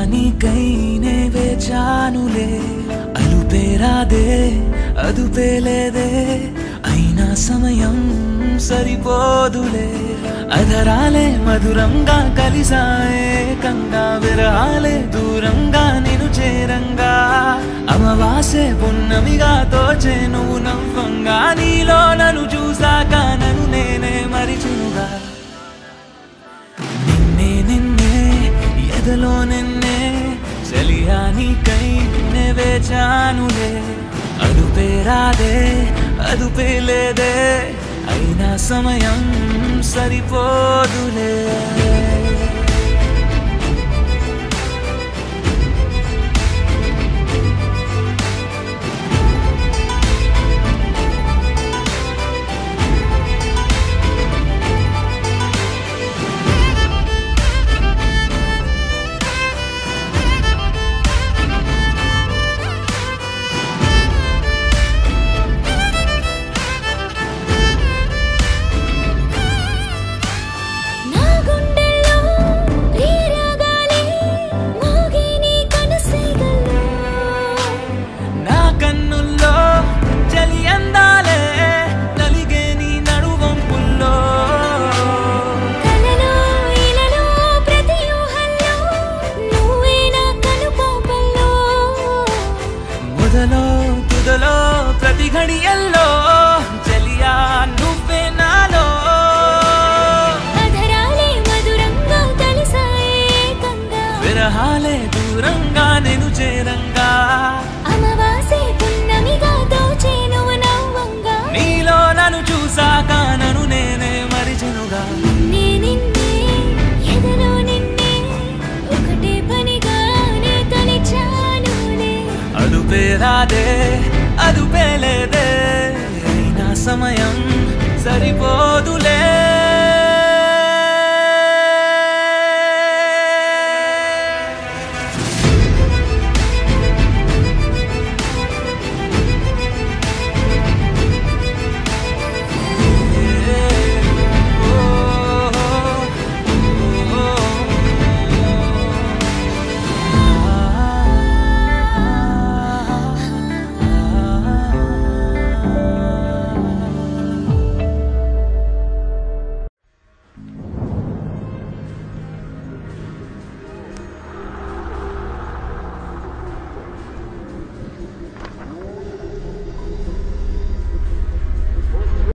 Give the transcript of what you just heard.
నీకైనే వేచానులే అలుపేరాదే అదుపేలేదే అయినా సమయం సరిపోదులే అధరాలే మధురంగా కలిసాయే కంగా విరహాలే దూరంగా నిను చేరంగా అమవాసే పున్నమిగా తోచే నువ్వు నవ్వంగా నీలో నన్ను చూసాక నన్ను నేనే మరిచినుగా నిన్నే నిన్నే ఎదలో నిన్నే చలియా నీకై నే వేచానులే అదుపేరాదే అదుపేలేదే అయినా సమయం సరిపోదులే తుదలో ప్రతి ఘడియల్లో చెలియా నువ్వే నాలో అధరాలే మధురంగా కలిసాయే కంగా విరహాలే దూరంగా నేను చేరంగా అమవాసే పున్నమిగా తోచే నువ్వు నవ్వంగా నీలో నన్ను చూసాక నన్ను నేనే మరిచెనుగా నిన్నే నిన్నే ఎదలో నిన్నే ఒకటే పనిగా నే తలిచానులే అదుపేరాదే అదుపేలేదే అయినా సమయం సరిపోదులే